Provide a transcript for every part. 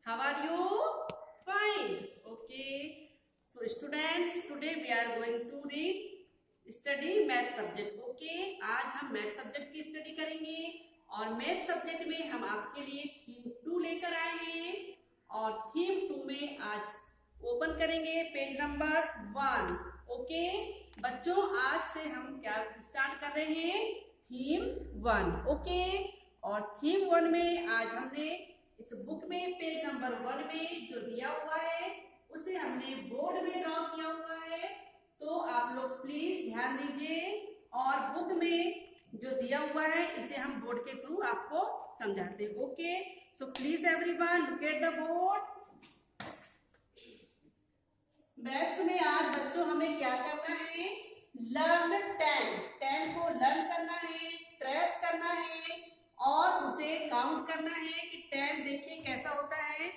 How are you? Fine. Okay. So students, today we are going to study math subject. Okay. आज हम math subject की study करेंगे और math subject में हम आपके लिए theme 2 लेकर आए हैं और theme 2 में आज ओपन करेंगे पेज नंबर 1. ओके बच्चों, आज से हम क्या स्टार्ट कर रहे हैं? थीम 1. ओके, और थीम 1 में आज हमने इस बुक में पेज नंबर 1 में जो दिया हुआ है उसे हमने बोर्ड में ड्रॉ किया हुआ है. तो आप लोग प्लीज ध्यान दीजिए और बुक में जो दिया हुआ है इसे हम बोर्ड के थ्रू आपको समझाते हैं. Okay, so please everyone look at the board. Maths में आज बच्चों हमें क्या करना है? लर्न 10 को लर्न करना है, ट्रेस करना है और उसे काउंट करना है कि 10 देखिए कैसा होता है.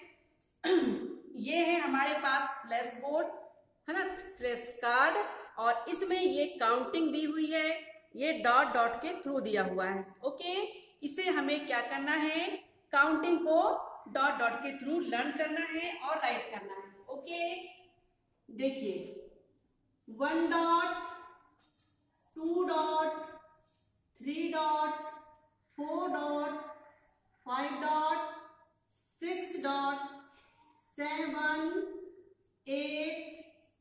ये है हमारे पास फ्लैश बोर्ड है ना, फ्लैश कार्ड, और इसमें ये काउंटिंग दी हुई है, ये डॉट डॉट के थ्रू दिया हुआ है. ओके, इसे हमें क्या करना है? काउंटिंग को डॉट डॉट के थ्रू लर्न करना है और राइट करना है. ओके, देखिए 1 dot, 2 dot, 3 dot, 4 dot, 5 dot, 6 dot, 7, 8,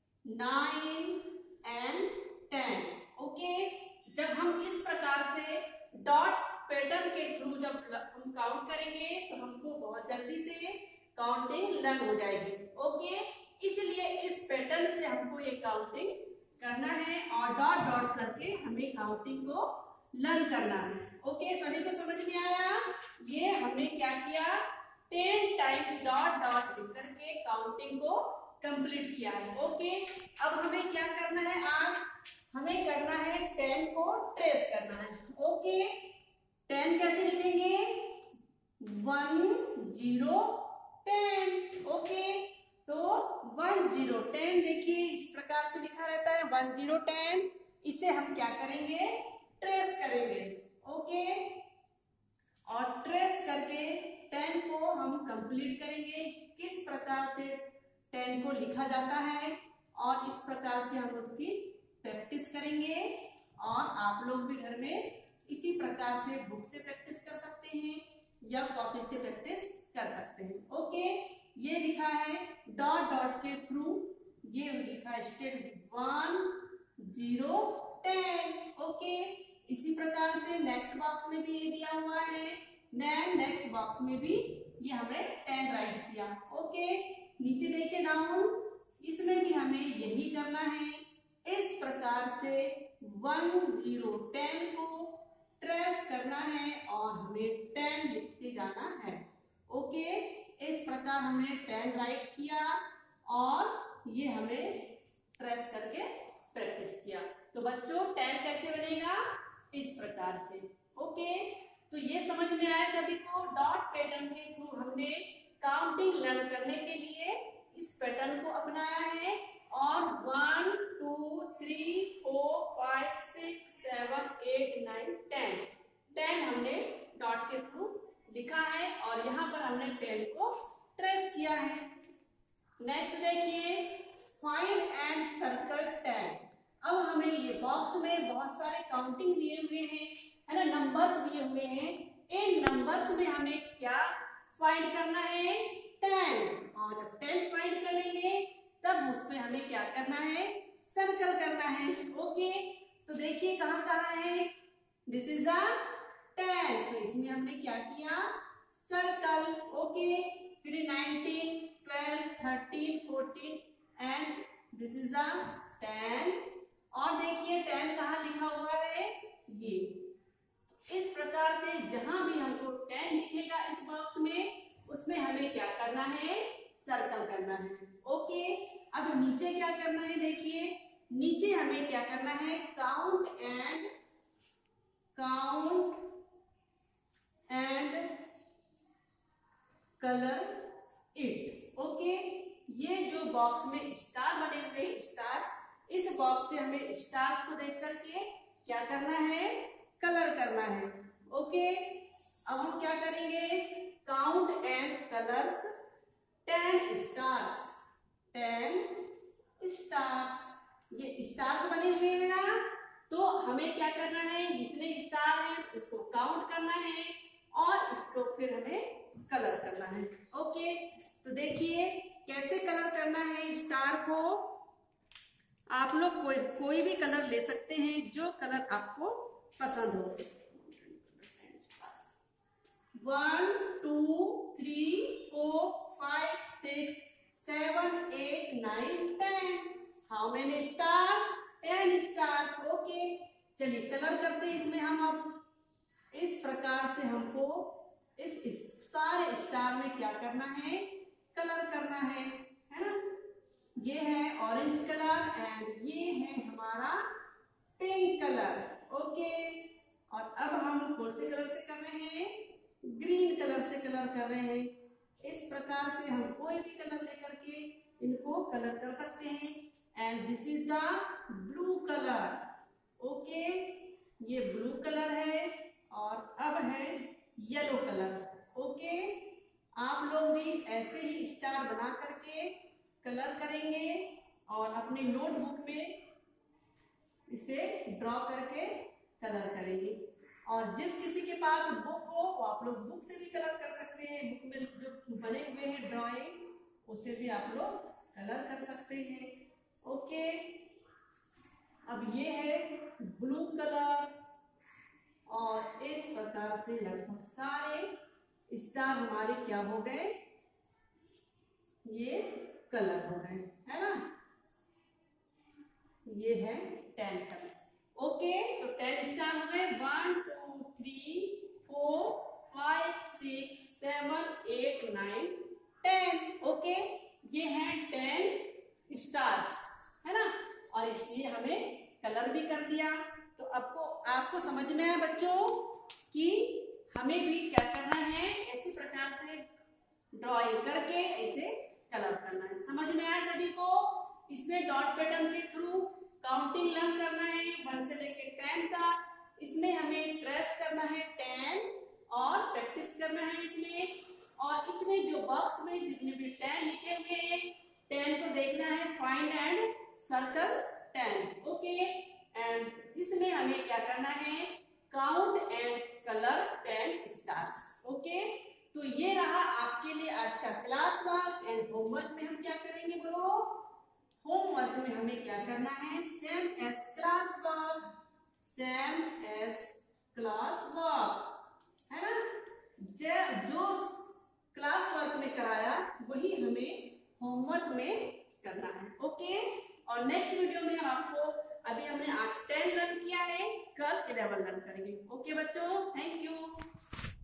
9 and 10. Okay, जब हम इस प्रकार से डॉट पैटर्न के थ्रू जब हम काउंट करेंगे तो हमको बहुत जल्दी से काउंटिंग लर्न हो जाएगी. ओके, इसलिए इस पैटर्न से हमको ये काउंटिंग करना है और डॉट डॉट करके हमें काउंटिंग को लर्न करना है. ओके, सभी को समझ में आया? ये हमने क्या किया? 10 टाइम्स डॉट डॉट लिख करके काउंटिंग को कंप्लीट किया है. ओके, अब हमें क्या करना है? आज हमें करना है 10 को ट्रेस करना है. ओके, 10 कैसे लिखेंगे? 1 0 10. ओके, तो 1 0 10 देखिए इस प्रकार से लिखा रहता है 1 0 10. इसे हम क्या करेंगे? ट्रेस करेंगे. ओके, और ट्रेस करके 10 को हम कंप्लीट करेंगे. किस प्रकार से 10 को लिखा जाता है और इस प्रकार से हम उसकी प्रैक्टिस करेंगे. और आप लोग भी घर में इसी प्रकार से बुक से प्रैक्टिस कर सकते हैं या कॉपी से प्रैक्टिस कर सकते हैं. ओके, ये लिखा है डॉट डॉट के थ्रू, ये लिखा है स्टेप 1 0 10. ओके, इसी प्रकार से नेक्स्ट बॉक्स में भी ये दिया हुआ है, नेक्स्ट बॉक्स में भी ये हमें 10 राइट किया. ओके, नीचे देखिए डाउन, इसमें भी हमें यही करना है. इस प्रकार से 1 0 10 को ट्रेस करना है और हमें 10 लिखते जाना है. ओके, इस प्रकार हमने 10 राइट किया और ये हमें ट्रेस करके प्रैक्टिस किया. तो बच्चों 10 कैसे बनेगा? इस प्रकार से. ओके, तो ये समझ में आया सभी को? डॉट पैटर्न के थ्रू हमने काउंटिंग लर्न करने के लिए इस पैटर्न को अपनाया है और 1 2 3 4 5 6 7 8 9 10 हमने डॉट के थ्रू लिखा है और यहाँ पर हमने 10 को ट्रेस किया है. नेक्स्ट देखिए फाइंड एंड सर्कल 10. अब हमें ये बॉक्स में बहुत सारे काउंटिंग दिए हुए हैं, है ना, नंबर्स दिए हुए हैं. इन नंबर्स में हमें क्या फाइंड करना है? 10. और जब 10 फाइंड करेंगे तब उसमें हमें क्या करना है? सर्कल करना है. ओके, तो देखिए कहाँ कहाँ है? दिस इज अ 10, तो इसमें हमने क्या किया? सर्कल. ओके, फिर 19 12 13 14 एंड दिस इज अ 10. और देखिए 10 कहाँ लिखा हुआ है? ये इस प्रकार से जहां भी हमको 10 दिखेगा इस बॉक्स में, उसमें हमें क्या करना है? सर्कल करना है. ओके, अब नीचे क्या करना है? देखिए नीचे हमें क्या करना है? Count and colour it. Okay, ये जो बॉक्स में स्टार बने हुए स्टार्स, इस बॉक्स से हमें स्टार्स को देख करके क्या करना है? कलर करना है. ओके, अब हम क्या करेंगे? Count and colours 10 stars, 10 stars, ये स्टार्स बने हुए हैं ना, तो हमें क्या करना है, जितने स्टार हैं इसको काउंट करना है और इसको फिर हमें कलर करना है। ओके, तो देखिए कैसे कलर करना है स्टार को। आप लोग कोई भी कलर ले सकते हैं, जो कलर आपको पसंद हो। 1 2 3 4 5 6 7 8 9 10। How many stars? 10 stars. Okay, चलिए कलर करते हैं इसमें हम। अब इस प्रकार से हमको इस सारे स्टार में क्या करना है, कलर करना है ना। ये है ऑरेंज कलर एंड ये है हमारा पिंक कलर। ओके, और अब हम कौन से कलर से कर रहे हैं, ग्रीन कलर से कलर कर रहे हैं। इस प्रकार से हम कोई भी कलर लेकर के इनको कलर कर सकते हैं। And this is a blue colour. Okay, ये ब्लू कलर है और अब है येलो कलर। ओके, आप लोग भी ऐसे ही स्टार बना करके कलर करेंगे और अपने नोटबुक में इसे ड्रॉ करके कलर करेंगे। और जिस किसी के पास बुक हो वो आप लोग बुक से भी कलर कर सकते हैं। बुक में जो बने हुए हैं ड्राइंग, उसे भी आप लोग कलर कर सकते हैं। ओके, अब ये है ब्लू कलर और इस प्रकार से लगभग सारे स्टार हमारे क्या हो गए, ये कलर हो गए, है ना। ये है 10 कलर। ओके, तो 10 स्टार हो गए। 1 2 3 4 5 6 7 8 9 10। ओके, ये है 10 स्टार्स, है ना। और इसलिए हमें कलर भी कर दिया। तो आपको समझ में आया बच्चों कि हमें भी क्या करना है, ऐसी प्रकार से ड्राइंग करके इसे कलर करना है। समझ में आया सभी को? इसमें डॉट पैटर्न के थ्रू काउंटिंग लर्न करना है 1 से लेके 10 तक। इसमें हमें ट्रेस करना है 10 और प्रैक्टिस करना है इसमें। और इसमें जो बॉक्स में जितने भी 10 लिखे हुए हैं, 10 को देखना है, find and circle 10। Okay, and इसमें हमें क्या करना है, count and colour 10 stars. Okay, तो ये रहा आपके लिए आज का क्लास वर्क। एंड होमवर्क में हम क्या करेंगे बोलो? होमवर्क में हमें क्या करना है, same as class work, same as class work, है ना। जो क्लास वर्क में कराया वही हमें होमवर्क में करना है। ओके, और नेक्स्ट वीडियो में हम आपको, अभी हमने आज 10 लर्न किया है, कल 11 लर्न करेंगे। ओके बच्चों, थैंक यू।